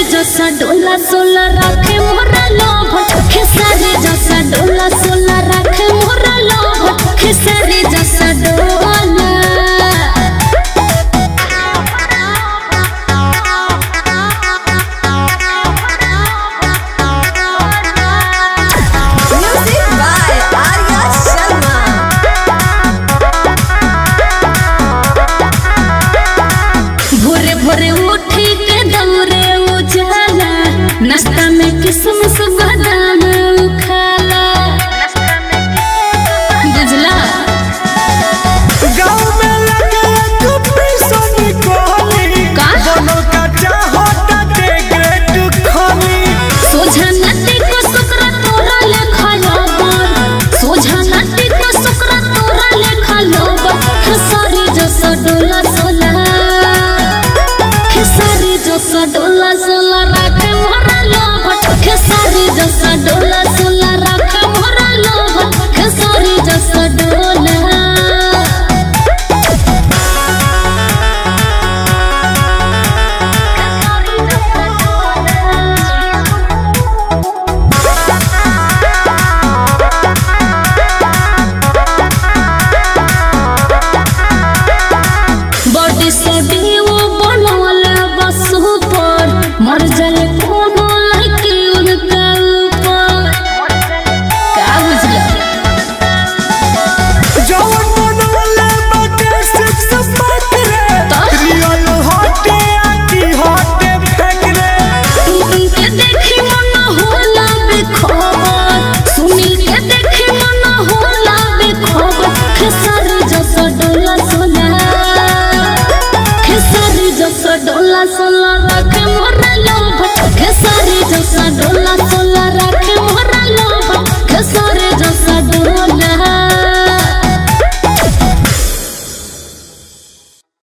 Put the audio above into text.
जसा डोला सोला रखे मोरा लोभ खेसारी जसा डोला सोला रखे मोरा लोभ खेसारी जसा डोला भोरे उठी के दौरे उजाला नाश्ता में किसमिस बादाम खाला बुझला गांव में लगे कुपी सोनी कोली बोलो का चाहता के ग्रेट खोली सोझा नटी को सुकरा तोरा लेखा लोबर सोझा नटी को सुकरा तोरा लेखा लोबर खेसारी जसा डोला सोला खेसारी जसा डोला सोला